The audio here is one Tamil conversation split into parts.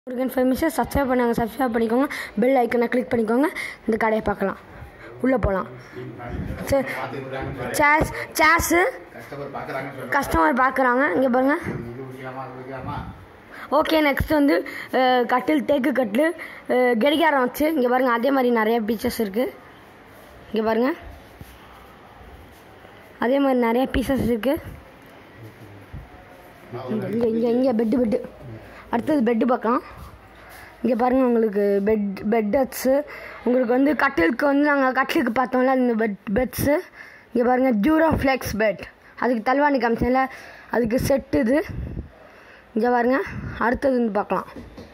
முருகன் ஃபேமஸை சப்ஸ்கிரைப் பண்ணிக்கோங்க, பெல் ஐக்கனை கிளிக் பண்ணிக்கோங்க. இந்த கடையை பார்க்கலாம், உள்ளே போகலாம். சேர்ஸு கஸ்டமர் பார்க்குறாங்க, இங்கே பாருங்கள். ஓகே, நெக்ஸ்ட் வந்து கட்டில், தேக்கு கட்டில், கடிகாரம் வச்சு இங்கே பாருங்கள். அதே மாதிரி நிறைய பீச்சஸ் இருக்குது, இங்கே பாருங்கள். அதே மாதிரி நிறைய பீசஸ் இருக்குது. இங்கே பெட்டு அடுத்தது பெட்டு பார்க்கலாம். இங்கே பாருங்கள், உங்களுக்கு பெட்ஸு உங்களுக்கு வந்து கட்டிலுக்கு வந்து நாங்கள் கட்டிலுக்கு பார்த்தோம்ல அந்த பெட்ஸு. இங்கே பாருங்கள், ஜூரோ ஃப்ளெக்ஸ் பெட், அதுக்கு தல்வாணி காமிச்சேன்ல அதுக்கு செட்டு இது. இங்கே பாருங்கள், அடுத்தது வந்து பார்க்கலாம்.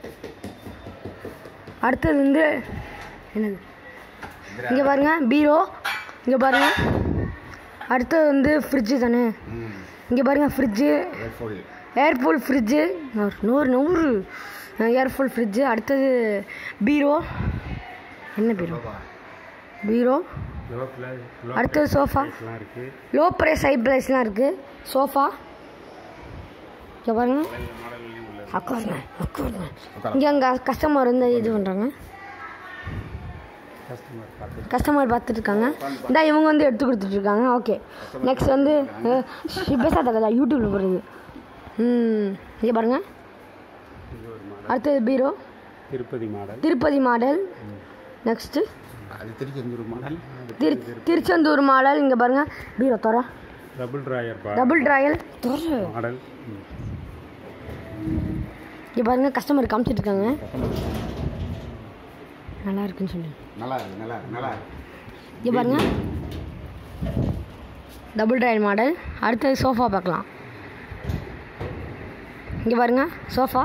அடுத்தது வந்து என்னது, இங்கே பாருங்கள் பீரோ. இங்கே பாருங்கள், அடுத்தது வந்து ஃப்ரிட்ஜு தானே. இங்கே பாருங்கள், ஃப்ரிட்ஜு ஏர்ஃபுல் ஃப்ரிட்ஜு, நூறு ஏர்ஃபுல் ஃப்ரிட்ஜு. அடுத்தது பீரோ, என்ன பீரோ. அடுத்தது சோஃபா, லோ ப்ரைஸ் ஹை ப்ரைஸ்லாம் இருக்குது. சோஃபா இங்கே பாருங்க. இங்கே அங்கே கஸ்டமர் வந்து இது பண்ணுறாங்க, கஸ்டமர் பார்த்துட்ருக்காங்க. இந்த இவங்க வந்து எடுத்து கொடுத்துட்ருக்காங்க. ஓகே, நெக்ஸ்ட் வந்து பேசாத யூடியூப்பில் போடுறது. இங்கே பாருங்கள், அடுத்தது பீரோ, Tirupati model. Next Tiruchendur model. இங்கே பாருங்கள், பீரோ தர டபுள் ட்ராயல் மாடல். இங்கே பாருங்கள், கஸ்டமர் காமிச்சிட்ருக்காங்க, நல்லா இருக்குன்னு சொல்லி. இங்கே பாருங்கள், டபுள் ட்ராயல் மாடல். அடுத்தது சோஃபா பார்க்கலாம். இங்கே பாருங்கள், சோஃபா.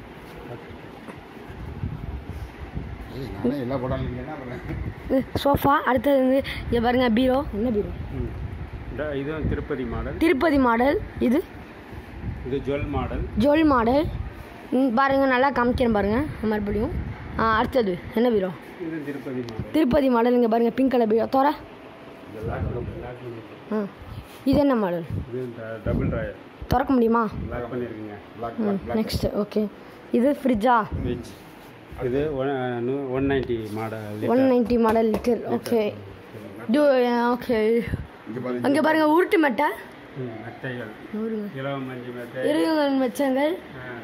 சோஃபா. அடுத்தது வந்து இங்கே பாருங்கள், பீரோ. என்ன பீரோ இது? திருப்பதி மாடல். இது ஜுவல் மாடல். பாருங்கள், நல்லா காமிக்கிறேன் பாருங்கள் மறுபடியும். அடுத்தது என்ன பீரோ? திருப்பதி மாடல். இங்கே பாருங்கள், பிங்க் கலர் பீரோ தோற. இது என்ன மாடல்? திறக்க முடியுமா? நெக்ஸ்ட் ஓகே, இது ஃப்ரிட்ஜா? இது 190 மாடல் லிட்டர். Okay okay. அங்கே பாருங்கள், உருட்டு மெட்டை, மெச்சங்கள்,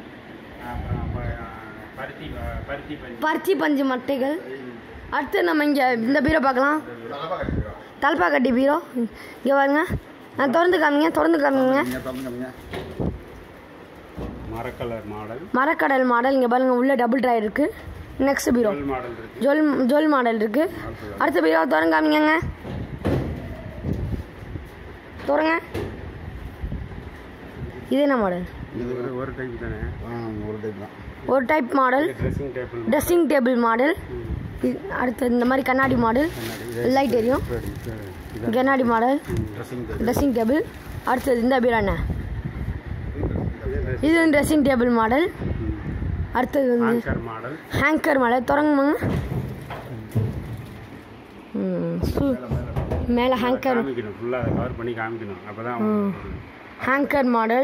பருத்தி பஞ்சு மட்டைகள். அடுத்து நம்ம இங்கே இந்த பீரோ பார்க்கலாம், தலப்பா கட்டி பீரோ. இங்கே பாருங்க, நான் திறந்து காமிங்க. மரக்கடல் மாடல். இங்கே பாருங்க, உள்ள டபுள் ட்ராயர் இருக்குது. நெக்ஸ்ட் பீரோ ஜுவல் மாடல் இருக்குது. அடுத்த பீரோ திறந்து காமிங்க, திறங்க. இது என்ன மாடல்? ஒரு type model, dressing table model. அடுத்து இந்த மாதிரி கண்ணாடி மாடல், லைட் எரியும், கண்ணாடி மாடல், ட்ரெஸ்ஸிங் டேபிள். அடுத்தது இந்த பீரோ என்ன, இது ட்ரெஸ்ஸிங் டேபிள் மாடல். அடுத்தது வந்து ஹேங்கர் மாடல். தொடங்குமாங்க, மேலே ஹேங்கர் மாடல்.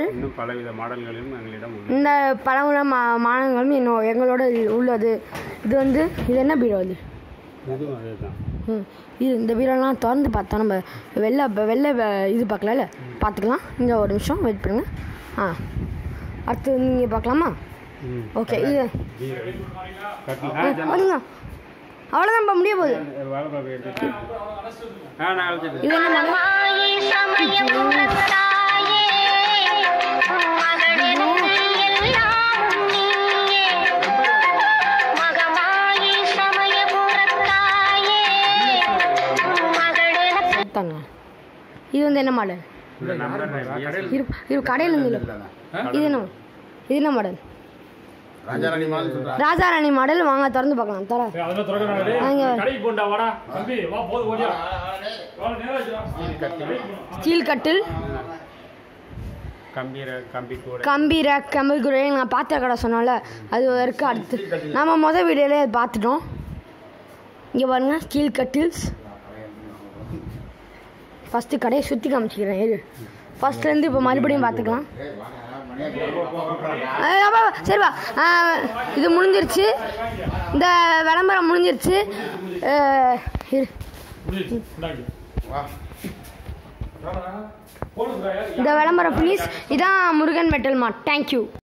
இந்த பலவித மாடல்களும் எங்களோட உள்ளது. இது வந்து இது என்ன பீரோ? இது இந்த பீரோலாம் திறந்து பார்த்தோம், நம்ம வெளில இது பார்க்கல, பார்த்துக்கலாம். இங்கே ஒரு நிமிஷம் வெயிட் பண்ணுங்கள். அடுத்து நீங்கள் பார்க்கலாமா? ஓகே, இது அவ்வளோதான் முடிய போகுது. இது என்ன? இது வந்து என்ன மாடல்? கடையில் இருந்து இது என்ன மாடல்? ராஜாராணி மாடல். வாங்க திறந்து பார்க்கலாம். ஸ்டீல் கட்டில், கம்பி கூட நான் பார்த்த கடை சொன்னோம்ல அது இருக்குது. அடுத்து நம்ம வீடியோலே அது பார்த்துட்டோம். இங்கே பாருங்கள், ஸ்டீல் கட்டில்ஸ். ஃபஸ்ட்டு கடையை சுற்றி காமிச்சிக்கிறேன். ஃபஸ்ட்லேருந்து இப்போ மறுபடியும் பார்த்துக்கலாம். சரிப்பா, இது முடிஞ்சிருச்சு, இந்த விளம்பரம் முடிஞ்சிருச்சு. இந்த விளம்பரம் ஃபினிஷ். இதான் முருகன் மெட்டல் மார்ட். தேங்க்யூ.